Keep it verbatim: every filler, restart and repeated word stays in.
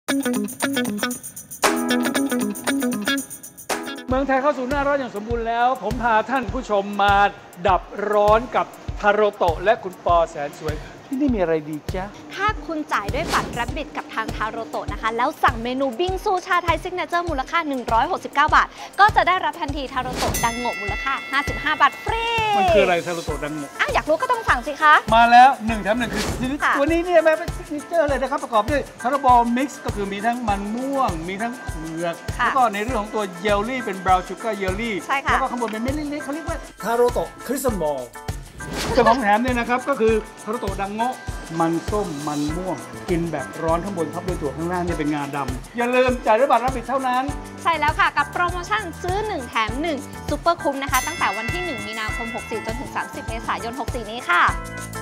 เมืองไทยเข้าสู่หน้าร้อนอย่างสมบูรณ์แล้วผมพาท่านผู้ชมมาดับร้อนกับทาโรโตะและคุณปอแสนสวยที่นี่มีอะไรดีจ๊ะถ้าคุณจ่ายด้วยบัตรแรบบิทกับทางทาโรโตะนะคะแล้วสั่งเมนูบิงซูชาไทยซิกเนเจอร์มูลค่าหนึ่งร้อยหกสิบเก้าบาทก็จะได้รับทันทีทาโรโตะดังโงะมูลค่าห้าสิบห้าบาทฟรีมันคืออะไรทาโรโตะดังโงะอ่ะอยากรู้ก็ต้องสั่งสิคะมาแล้วหนึ่งแถมหนึ่งคือตัวนี้เนี่ยแม่เป็นซิกเนเจอร์เลยนะครับประกอบด้วยทาโรบอลมิกซ์ก็คือมีทั้งมันม่วงมีทั้งเผือกแล้วก็ในเรื่องของตัวเยลลี่เป็นบราวน์ชูการ์เยลลี่แล้วก็ข้างบนเป็นเม็ดเล็กๆเขาเรียกว่าทาโรโตะคริสตัลมอลเจ้าของแถมเนี่ยนะครับก็คือทาโรโตะดังโงะมันส้มมันม่วงกินแบบร้อนข้างบนทับด้วยถั่วข้างล่างเนี่ยเป็นงาดำอย่าลืมจ่ายด้วยบัตรรับผิดเท่านั้นใช่แล้วค่ะกับโปรโมชั่นซื้อหนึ่งแถมหนึ่งซุปเปอร์คุ้มนะคะตั้งแต่วันที่หนึ่งมีนาคมหกสี่จนถึงสามสิบเมษายนหกสี่นี้ค่ะ